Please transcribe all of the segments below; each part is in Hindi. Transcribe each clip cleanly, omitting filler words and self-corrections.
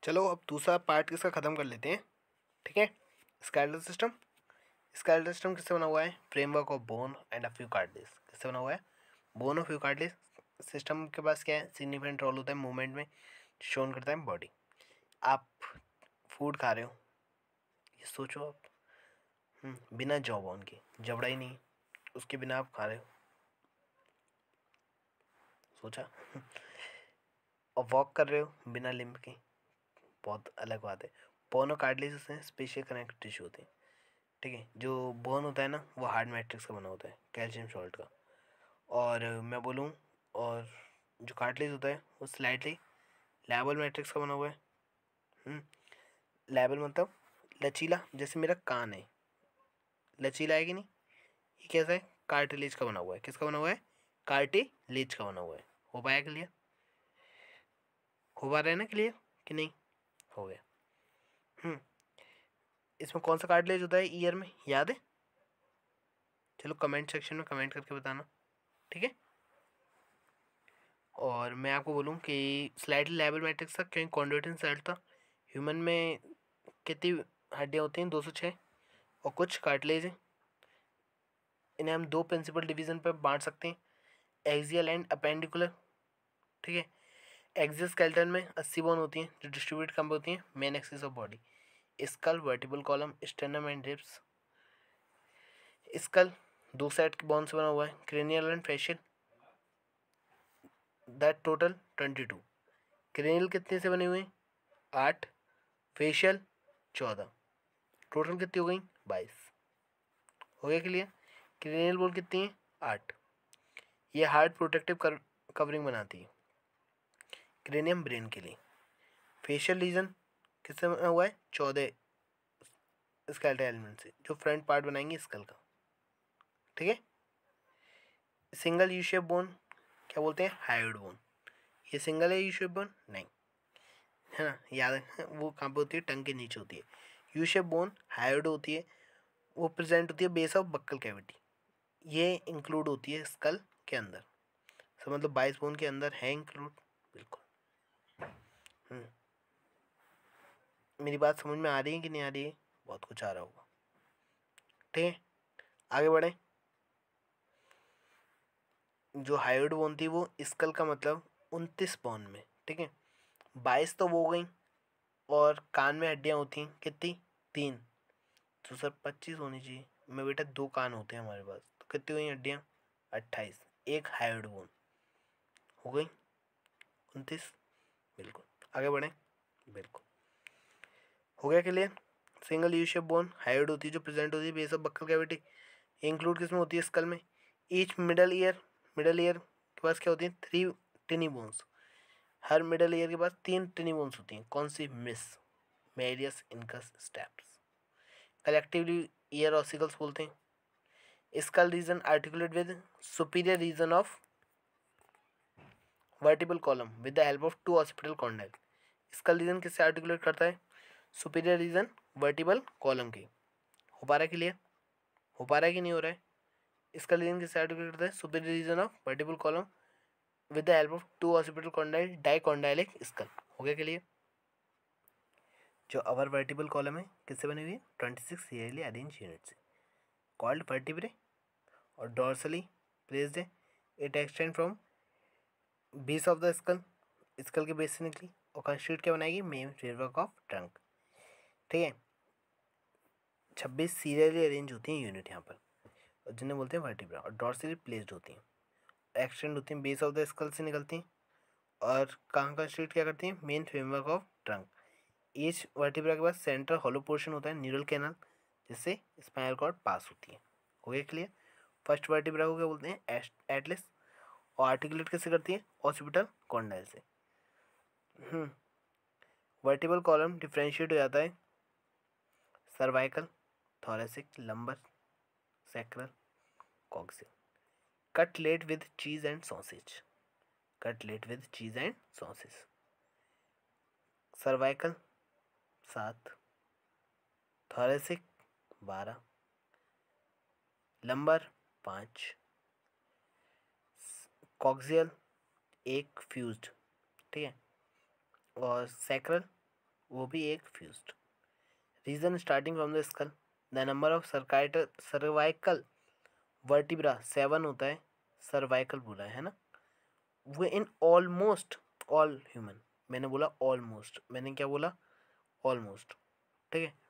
चलो अब दूसरा पार्ट इसका ख़त्म कर लेते हैं, ठीक है। Skeletal system. स्केलेटल सिस्टम किससे बना हुआ है? Framework of bone and a few cartilage. किससे बना हुआ है? बोन और फ्यू कार्टिलेज। सिस्टम के पास क्या है? सिग्निफिकेंट रोल होता है मूवमेंट में, शोन करता है बॉडी। आप फूड खा रहे हो, ये सोचो आप, बिना जॉ बोन के, जबड़ा ही नहीं, उसके बिना आप खा रहे हो, सोचा। और वॉक कर रहे हो बिना लिम्ब के, बहुत अलग बात है। बोन और कार्टिलेज से स्पेशल कनेक्टिव टिश्यू होते हैं, ठीक है। जो बोन होता है ना, वो हार्ड मैट्रिक्स का बना होता है, कैल्शियम सॉल्ट का। और मैं बोलूँ, और जो कार्टिलेज होता है वो स्लाइटली लैबल मैट्रिक्स का बना हुआ है। लैबल मतलब लचीला, जैसे मेरा कान है, लचीला है कि नहीं? ये कैसा है? कार्टिलेज का बना हुआ है। किसका बना हुआ है? कार्टिलेज का बना हुआ है। हो पाया क्लियर? हो पा रहा है ना क्लियर कि नहीं? हो गया। इसमें कौन सा कार्टिलेज होता है ईयर में, याद है? चलो कमेंट सेक्शन में कमेंट करके बताना, ठीक है। और मैं आपको बोलूँ कि स्लाइटली लेबल मैट्रिक्स था क्योंकि कॉन्ड्रोइटिन सेल था। ह्यूमन में कितनी हड्डियाँ होती हैं? 206, और कुछ कार्टिलेज हैं। इन्हें हम दो प्रिंसिपल डिवीजन पर बांट सकते हैं, एक्सियल एंड अपेंडिकुलर, ठीक है। एक्सियल स्केलेटन में 80 बोन होती हैं जो डिस्ट्रीब्यूट कम होती हैं main axis of body. Skull, vertebral column, sternum and ribs. Skull दो सेट के बोन से बना हुआ है, cranial and facial, that total 22। Cranial कितने से बने हुए हैं? 8, फेशियल 14, टोटल कितनी हो गई? 22। हो गया क्लियर? क्रेनियल बोल कितनी है? 8। ये हार्ड प्रोटेक्टिव कवरिंग बनाती है क्रेनियम ब्रेन के लिए। फेशियल रीजन किससे बना हुआ है? 14 स्केलेटल एलिमेंट से, जो फ्रंट पार्ट बनाएंगे स्कल का, ठीक है। सिंगल यू शेप बोन क्या बोलते हैं? Hyoid bone. ये सिंगल है यू शेप बोन? नहीं, है ना, याद है? वो कहाँ पे होती है? टंग के नीचे होती है। यू शेप बोन हायोइड होती है, वो प्रेजेंट होती है बेस ऑफ बक्कल कैविटी। ये इंक्लूड होती है स्कल के अंदर। सो मतलब 22 बोन के अंदर है इंक्लूड, बिल्कुल। मेरी बात समझ में आ रही है कि नहीं आ रही है? बहुत कुछ आ रहा होगा, ठीक है। आगे बढ़े। जो हायोइड बोन थी वो स्कल का मतलब 29 बोन में, ठीक है। 22 तो वो हो गई, और कान में हड्डियाँ होती हैं कितनी? 3। तो सर 25 होनी चाहिए। मैं बेटा 2 कान होते हैं हमारे पास, तो कितनी हुई हड्डियाँ? 28। एक हायोइड बोन हो गई 29, बिल्कुल। आगे बढ़े, बिल्कुल। हो गया clear? Single U shape bone hyoid होती है जो प्रेजेंट होती है base of buccal cavity. Include किसमें होती है? स्कल में। ईच मिडल ईयर के पास क्या होती है? 3 टिनी बोन्स। हर मिडल ईयर के पास 3 टिनी बोन्स होती हैं। कौन सी? मिस, malleus, incus, stapes. Collectively ear ossicles बोलते हैं। Skull region articulate with superior region of vertebral column with the help of 2 occipital condyle. Skull region किससे आर्टिकुलेट करता है? सुपीरियर रीजन वर्टिबल कॉलम की। हो पा रहा है क्लियर? हो पा रहा है कि नहीं हो रहा है? इसका रीजन किससे आर्टिकुलेट करता है? Superior region of vertebral column with the help of 2 occipital condyle dicondylic skull. हो गया क्लियर? जो अवर वर्टिबल कॉलम है किससे बनी हुई है? 26 सीरियली अरेंज यूनिट से, कॉल्ड वर्टिब्रे, और डॉर्सली प्लेस्ड है। It extend from base of the skull, skull के बेस से निकली, और कंस्टिट्यूट क्या बनाएगी? मेन फ्रेमवर्क ऑफ ट्रंक, ठीक है। 26 सीरियली अरेंज होती हैं यूनिट यहाँ पर, और जिन्हें बोलते हैं वर्टिब्रा, और डॉर्सली प्लेस्ड होती हैं, एक्सटेंड होती हैं बेस ऑफ द स्कल से निकलती हैं, और कहाँ कंस्टिट्यूट क्या करती हैं? Main framework of trunk. Each vertebra के पास सेंट्रल हॉलो पोर्शन होता है, न्यूरल कैनल, जिससे स्पाइनल कॉर्ड पास होती है। हो गया क्लियर? फर्स्ट वर्टिब्रा को क्या बोलते हैं? एटलस, और आर्टिकुलेट कैसे करती है? ऑसिपिटल कॉन्डाइल से। वर्टिबल कॉलम डिफ्रेंशिएट हो जाता है cervical, thoracic, lumbar, sacral, coccygeal. Cutlet with cheese and sausage, cutlet with cheese and sausage. Cervical 7, thoracic 12, lumbar 5, coccygeal 1 fused, ठीक है, और सैक्रल वो भी एक fused. Region starting from the skull, the number of cervical vertebra 7 होता है, सर्वाइकल बोला है ना, वो इन ऑलमोस्ट ऑल ह्यूमन, मैंने बोला ऑलमोस्ट, मैंने क्या बोला ऑलमोस्ट, ठीक है।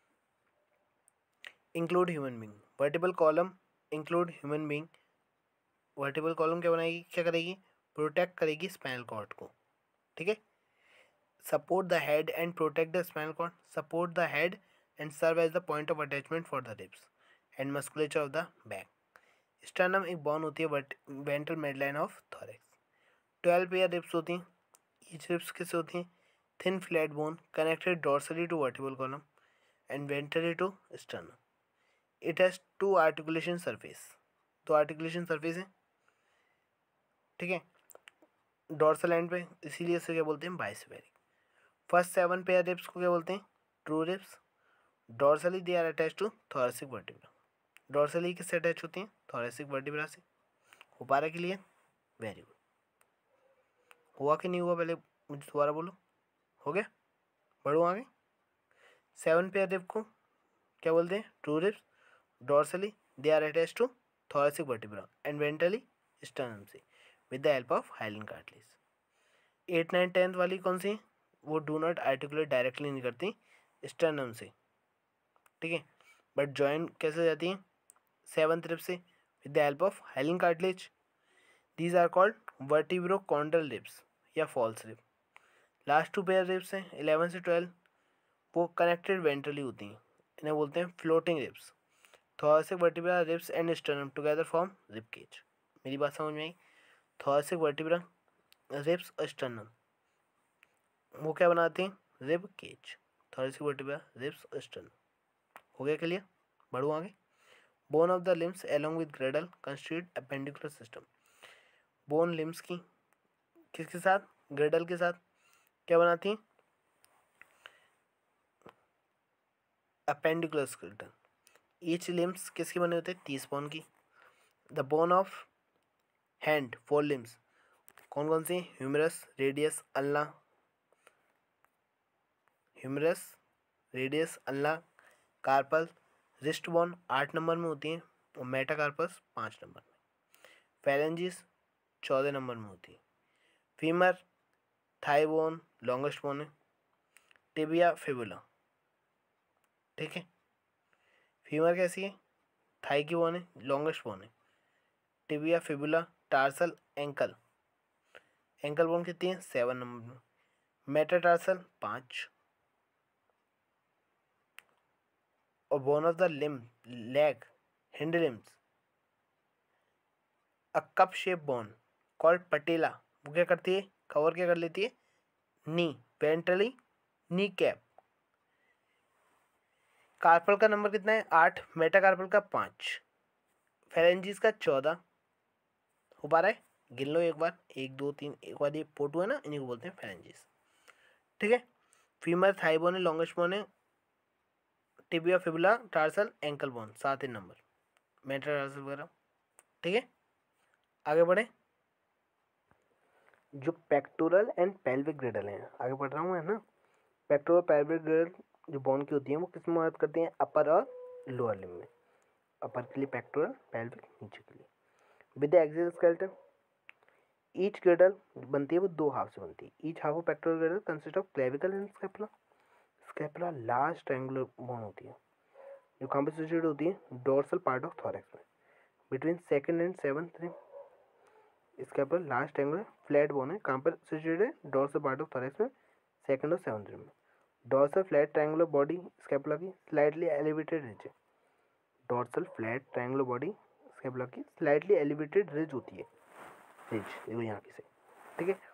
Include human being, vertebral column include human being, vertebral column क्या बनाएगी, क्या करेगी, प्रोटेक्ट करेगी स्पाइनल कॉर्ड को, ठीक है। Support the head and protect the spinal cord, support the head and serve as the point of attachment for the ribs and musculature of the back. Sternum एक बोन होती है ventral midline of thorax. 12 pair ribs होती हैं, ईच रिब्स किससे होती हैं, thin flat bone connected dorsally to vertebral column and ventrally to sternum. It has 2 articulation surface, 2 articulation surface है, ठीक है, डॉर्सल एंड पे, इसीलिए इसे क्या बोलते हैं, बाइसेफेरिक। फर्स्ट 7 पेयर रिब्स को क्या बोलते हैं, true ribs. Dorsally they are attach to thoracic vertebra, dorsally किससे अटैच होती हैं, थोरैसिक वर्टिब्रा से। हो पा रहा है क्लियर, वेरी गुड। हुआ कि नहीं हुआ पहले मुझे दोबारा बोलो, हो गया, बढ़ो आगे। 7 पेयर रिब को क्या बोलते हैं, true ribs. Dorsally they are attach to thoracic vertebra and ventrally sternum से with the help of hyaline cartilage. 8, 9, 10 वाली कौन सी, वो डू नॉट आर्टिकुलेट डायरेक्टली नहीं करती स्टर्नम से, ठीक है, बट ज्वाइन कैसे हो जाती हैं, 7th रिब से with the help of hyaline cartilage. These are called vertebrochondral ribs या false rib. Last 2 pair ribs हैं 11 से 12, वो कनेक्टेड वेंट्रली होती हैं, इन्हें बोलते हैं floating ribs. Thoracic vertebra ribs and sternum together form rib cage. मेरी बात समझ में आई, थोरैसिक वर्टिब्रा रिब्स और स्टर्नम वो क्या बनाते हैं, rib cage. Thoracic vertebra ribs और स्टर्नम, हो गया क्लियर, बढ़ो आगे। Bone of the limbs along with girdle constitute appendicular system. Bone limbs की किसके साथ, ग्रेडल के साथ क्या बनाती हैं, अपेंडिकुलर स्केलेटन। ईच लिम्स किसकी बने होते हैं, 30 बोन की। The bone of hand 4 limbs कौन कौन सी, humerus, radius, ulna, humerus, radius, ulna, carpal. Wrist bone 8 नंबर में होती है और मेटाकार्पस 5 नंबर में। फेरेंजिस 14 नंबर में होती है। Femur, thigh bone longest bone है। टिबिया, फिबुला, ठीक है। फीमर कैसी है, थाई की बोन है, लॉन्गेस्ट बोन है। Tibia, fibula, tarsal, ankle, ankle bone कितनी है, 7 नंबर में। मेटाटार्सल 5। और bone of the limb, leg, hind limbs, a cup shape bone called patella, वो क्या करती है, कवर क्या कर लेती है, knee, ventrally knee cap. Carpal का नंबर कितना है, 8, मेटाकार्पल का 5, फेरेंजिस का 14। हो पा रहा है, गिन लो एक बार, 1 2 3, एक बार ये पोटू है ना, इन्हीं को बोलते हैं फेरेंजिस, ठीक है। फीमर, थाई बोन है, लॉन्गेस्ट बोन है, tibia, fibula, tarsal, ankle bone 7 नंबर, मेटाटार्सल वगैरह, ठीक है। आगे बढ़े, जो पेक्टोरल एंड पेल्विक ग्रेडल हैं, आगे बढ़ रहा हूँ है ना। पेक्टोरल पेल्विक ग्रेडल जो बोन की होती है वो किस में मदद करती हैं, अपर और लोअर लिम्ब में। अपर के लिए पेक्टोरल, पेल्विक नीचे के लिए। With the axial skeleton, each girdle बनती है वो 2 हाफ से बनती है। Each half of pectoral girdle consist of clavicle and scapula. Scapula large triangular bone होती है जो कहाँ पे सिचुएटेड होती है, डोर्सल पार्ट ऑफ थोरैक्स में, between 2nd and 7th rib. Scapula large triangular flat bone है, कहाँ पर सिचुएटेड है, डोर्सल पार्ट ऑफ थोरैक्स में, 2nd और 7th रिब में। Dorsal flat triangular body scapula की स्लाइटली एलिवेटेड रिज है। Dorsal flat triangular body scapula की स्लाइटली एलिवेटेड रिज होती है, रिज देखो यहाँ की से, ठीक है।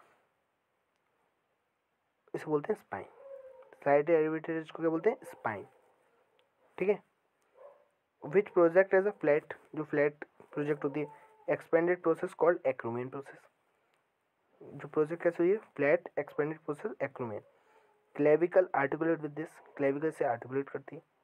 इसे बोलते हैं स्पाइन। स्लाइटली एलिवेटेड रिज को क्या बोलते हैं, स्पाइन, ठीक है। Which project as a flat, जो फ्लैट प्रोजेक्ट होती है, expanded process called acromion process. जो प्रोजेक्ट कैसे हुई है, flat expanded process acromion. Clavicle articulate with this, clavicle से आर्टिकुलेट करती है।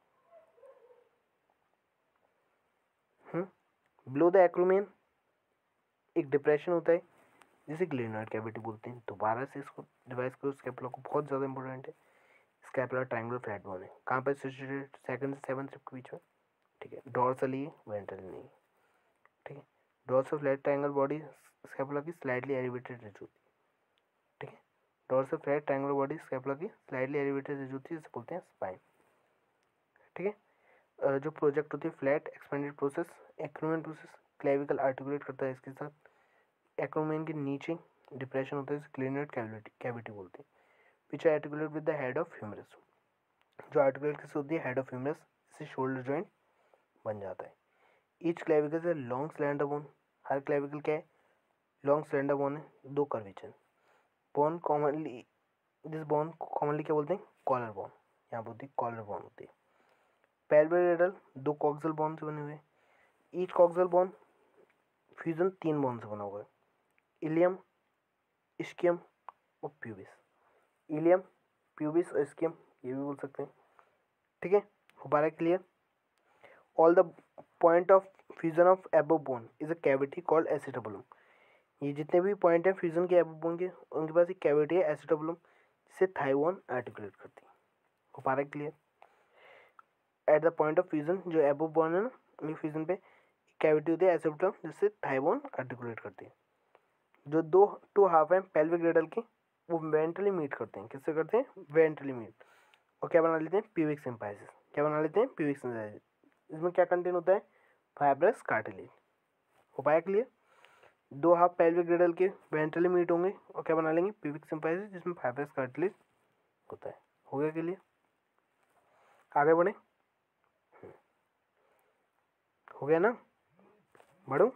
बिलो द एक्रोमियन एक डिप्रेशन होता है जिसे ग्लेनोइड कैविटी बोलते हैं। दोबारा से इसको रिवाइज करो, स्कैपुला को बहुत ज़्यादा इंपॉर्टेंट है। स्कैपुलर ट्रायंगुलर फ्लैट बोन है, कहाँ पे सिचुएटेड, सेकंड से सेवंथ रिब के बीच में, ठीक है। डॉर्सली वेंट्रली नहीं, ठीक है। Dorsal flat triangle body scapula की स्लाइडली एलिवेटेड रिज होती है, ठीक है। Dorsal flat triangular body scapula की स्लाइडली एलिवेटेड रिज होती है, जिसे बोलते हैं स्पाइन, ठीक है। जो प्रोजेक्ट होती है flat expanded process, acromion process, clavicle articulate करता है इसके साथ, एक्रोमियन के नीचे डिप्रेशन होता है, क्लिनोइड कैविटी बोलते हैं, which articulate with the head of humerus, जो आर्टिकुलेट किससे होती है, हेड ऑफ ह्यूमरस, इससे शोल्डर जॉइंट बन जाता है। ईच क्लेविकल से लॉन्ग स्लेंडर बोन, हर क्लेविकल क्या है, लॉन्ग स्लेंडर बोन है, दो curvature bone commonly, this bone को कॉमनली क्या बोलते हैं, कॉलर बोन, यहाँ बोलती है कॉलर बोन होती है। पैल्पेब्रल दो कॉक्सल बोन से बने हुए हैं, ईच कॉक्सल बोन फ्यूजन तीन बोन से बना हुआ है, इलियम, इस्कियम और प्यूबिस, इलियम, प्यूबिस और इस्कियम ये भी बोल सकते हैं, ठीक है। हो पा रहा है clear. All the point of fusion of above bone is a cavity called acetabulum, ये जितने भी पॉइंट हैं फ्यूजन के एबव बोन के, उनके पास एक कैविटी है एसिटाबुलम, जिससे थाई बोन आर्टिकुलेट करती है। हो पा रहा है clear. At the point of fusion, जो एबव बोन है ना, उनकी फ्यूजन पे कैविटी होती है एसिटाबुलम, जिससे थाई बोन आर्टिकुलेट करती है। जो दो टू हाफ है पेल्विक ग्रेडल की, वो वेंट्रली मीट करते हैं, किससे करते हैं, वेंट्रली मीट, और क्या बना लेते हैं, प्यूबिक सिम्पाइसिस, क्या बना लेते हैं, प्यूबिक सिम्पाइसिस। इसमें क्या कंटेन होता है, फाइब्रस कार्टिलेज। हो पाया क्लियर। दो हाफ पेल्विक ग्रेडल के वेंट्रली मीट होंगे और क्या बना लेंगे, प्यूबिक सिम्पाइसिस, जिसमें फाइब्रस कार्टिलेज होता है। हो गया क्लियर, आगे बढ़े, हो गया ना, बढ़ो।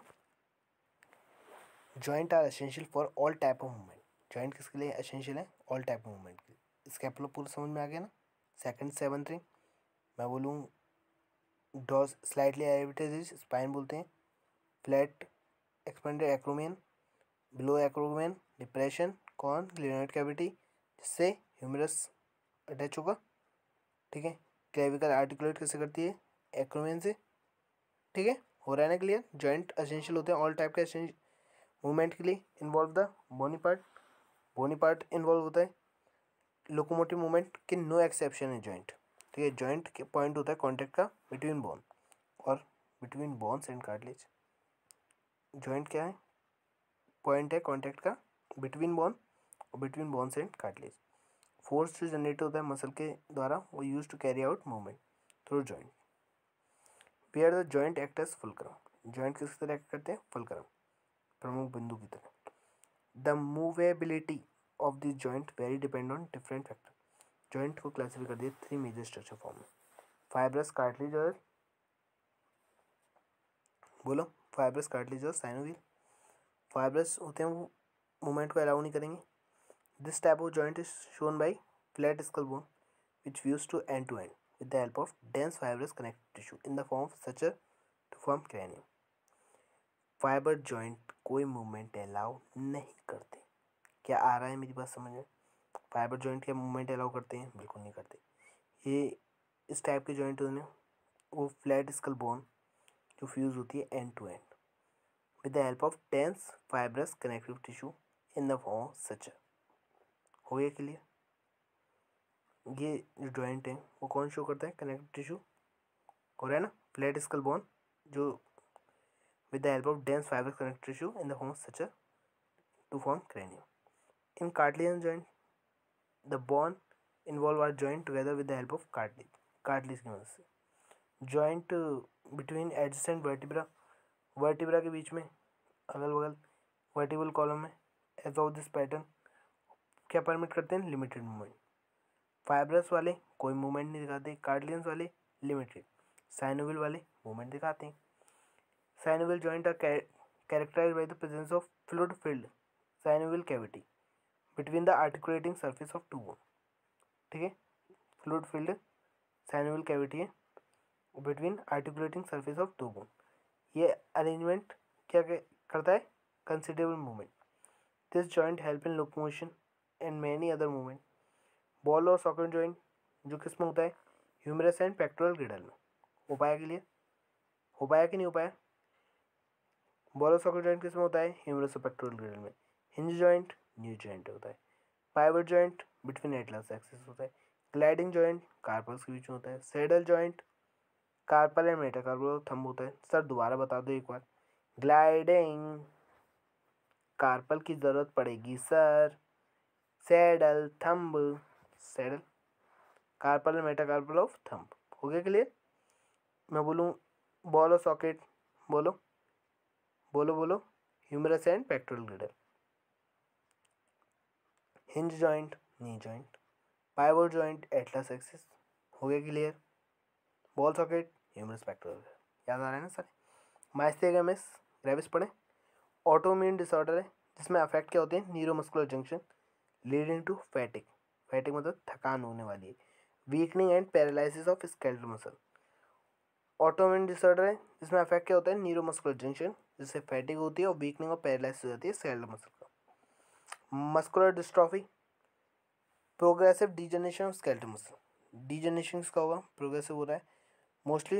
Joint are essential for all type of movement, joint किसके लिए एसेंशियल है, ऑल टाइप ऑफ मूवमेंट के लिए। स्कैपुला पूरा समझ में आ गया ना। सेकंड सेवंथ रिंग मैं बोलूँ, डॉस स्लाइटली एलिवेटेड स्पाइन बोलते हैं, flat expanded acromion, below acromion depression, कौन, ग्लेनोइड कैविटी, जिससे ह्यूमरस अटैच होगा, ठीक है। क्लेविकल आर्टिकुलेट कैसे करती है, एक्रोमियन से, ठीक है। हो रहा है ना क्लियर। जॉइंट एसेंशियल होते हैं ऑल टाइप के मूवमेंट के लिए। Involve the bony part, bony part involve होता है लोकोमोटिव मूवमेंट के, नो एक्सेप्शन है जॉइंट, ठीक है। जॉइंट के पॉइंट होता है कॉन्टेक्ट का बिटवीन बोन और between bones and cartilage. Joint क्या है, पॉइंट है कॉन्टेक्ट का बिटवीन बोन और between bones and cartilage. Force जो जनरेट होता है मसल के द्वारा, वो use to carry out movement through joint. Where the joint act as fulcrum, joint किस तरह एक्ट करते हैं, फुलक्रम, प्रमुख बिंदु की तरह। The movability of this joint very depend on different factor. Joint को क्लासिफाई कर दिया थ्री मेजर स्ट्रक्चर फॉर्म में, फाइब्रस कार्टिलेज और, बोलो, फाइब्रस कार्टिलेज और साइनोवियल। फाइब्रस होते हैं वो मूवमेंट को अलाउ नहीं करेंगे। This type of joint is shown by flat skull bone which fuse to end with the help of dense fibrous connective tissue in the form of suture to form cranium. Fibre joint कोई मूवमेंट अलाउ नहीं करते। क्या आ रहा है मेरी बात समझ में। फाइबर जॉइंट क्या मूवमेंट अलाउ करते हैं, बिल्कुल नहीं करते। ये इस टाइप के जॉइंट होने, वो फ्लैट स्कल बोन जो फ्यूज होती है end to end with the help of dense fibrous connective tissue in the form of suture. हो गया क्लियर। ये जो जॉइंट है वो कौन शो करता है, कनेक्टिव टिश्यू, हो रहा है ना, फ्लैट स्कल बोन जो with the help of dense fibre connective tissue in the form of suture to form cranium. In cartilaginous joint, the bone involved are joined together with the help of cartilage. cartilage की मदद से joint between adjacent vertebra, vertebra के बीच में अगल बगल vertebral column में as of this pattern क्या परमिट करते हैं, लिमिटेड मूवमेंट। फाइब्रस वाले कोई मूवमेंट नहीं दिखाते, कार्टिलेजियस वाले लिमिटेड, साइनोवियल वाले मूवमेंट दिखाते हैं। Synovial joint are characterized by the presence of fluid filled synovial cavity between the articulating surface of two bone, ठीक है। फ्लूइड फिल्ड साइनोवियल कैविटी है between articulating surface of two bone. ये अरेंजमेंट क्या करता है, considerable movement. This joint help in locomotion and many other movement. Ball और सॉकेट जॉइंट जो किस में होता है, ह्यूमरस एंड पेक्टोरल ग्रिडल में। हो पाया के लिए, हो पाया कि नहीं हो पाया। बॉल और सॉकेट जॉइंट किस में होता है, ह्यूमरस और पेक्टोरल ग्रिडल में। हिंज जॉइंट न्यू जॉइंट होता है। Fibre joint between atlas axis होता है। ग्लाइडिंग जॉइंट कार्पल्स के बीच में होता है। Saddle joint carpal and metacarpal thumb होता है। सर दोबारा बता दो एक बार। ग्लाइडिंग कार्पल की ज़रूरत पड़ेगी sir. Saddle thumb, saddle carpal and metacarpal of thumb. हो गया क्लियर? मैं बोलूँ बॉल और सॉकेट, बोलो बोलो बोलो। Humerus and pectoral girdle. Hinge joint knee joint. Pivot joint atlas axis. हो गया clear? Ball socket humerus pectoral, याद आ रहा है ना सर? माइस्थेनिया ग्रेविस पढ़े। ऑटोइम्यून डिसऑर्डर है जिसमें अफेक्ट क्या होते हैं? Neuromuscular junction leading to fatigue. Fatigue मतलब थकान होने वाली है। Weakening and paralysis of skeletal muscle. Autoimmune disorder है जिसमें अफेक्ट क्या होता है? न्यूरोमस्कुलर जंक्शन, जिससे फैटिक होती है और वीकनिंग और पैरालिसिस हो जाती है स्केलेटल मसल का। Muscular dystrophy, progressive degeneration of skeletal muscle. Degeneration किसका होगा? प्रोग्रेसिव हो रहा है mostly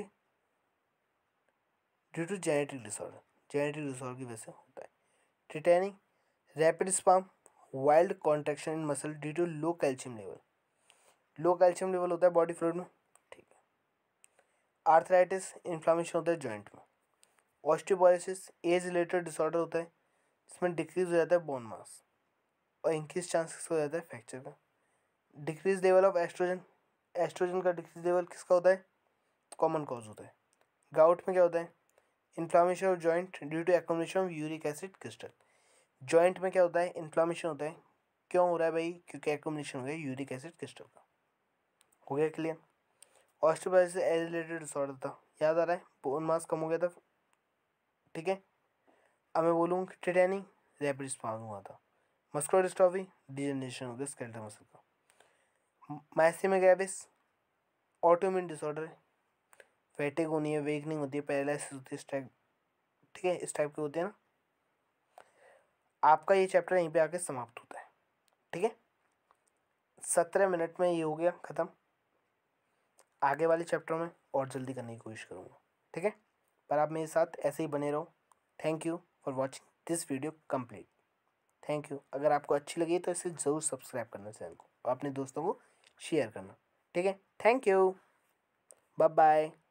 due to genetic disorder. Genetic disorder की वजह से होता है। Tetany rapid spasm wild contraction in muscle due to low calcium level. Low calcium level होता है बॉडी फ्लूइड में, ठीक है। आर्थराइटिस इन्फ्लामेशन होता है जॉइंट में। ऑस्टियोपोरोसिस एज रिलेटेड डिसऑर्डर होता है जिसमें डिक्रीज हो जाता है बोन मास और इंक्रीज चांसेस हो जाता है फ्रैक्चर का। Decrease level of estrogen, estrogen का डिक्रीज लेवल किसका होता है? कॉमन कॉज होता है। गाउट में क्या होता है? Inflammation of joint due to accumulation of uric acid crystal. Joint में क्या होता है? इन्फ्लामेशन होता है। क्यों हो रहा है भाई? क्योंकि एक्युमुलेशन हो गया यूरिक एसिड क्रिस्टल का। हो गया clear? Osteoporosis age related disorder था, याद आ रहा है? बोन मास कम हो गया था, ठीक है। अब मैं बोलूँ टिटेनिंग रैपिड स्पाम हुआ था। मस्कुलर डिस्ट्रॉफी डिजनरेशन हो गया स्केलेटल मसल का। माइस्थेनिया ग्रेविस ऑटोइम्यून डिसऑर्डर है। फैटिक होनी है, वेकनिंग होती है, पैरालिसिस होती है, इस टाइप, ठीक है, इस टाइप की होती है ना। आपका ये चैप्टर यहीं पे आके समाप्त होता है, ठीक है। 17 मिनट में ये हो गया ख़त्म। आगे वाले चैप्टर में और जल्दी करने की कोशिश करूँगा, ठीक है। पर आप मेरे साथ ऐसे ही बने रहो। Thank you for watching this video complete. Thank you. अगर आपको अच्छी लगी तो इसे ज़रूर सब्सक्राइब करना चैनल को और अपने दोस्तों को शेयर करना, ठीक है। Thank you, bye bye.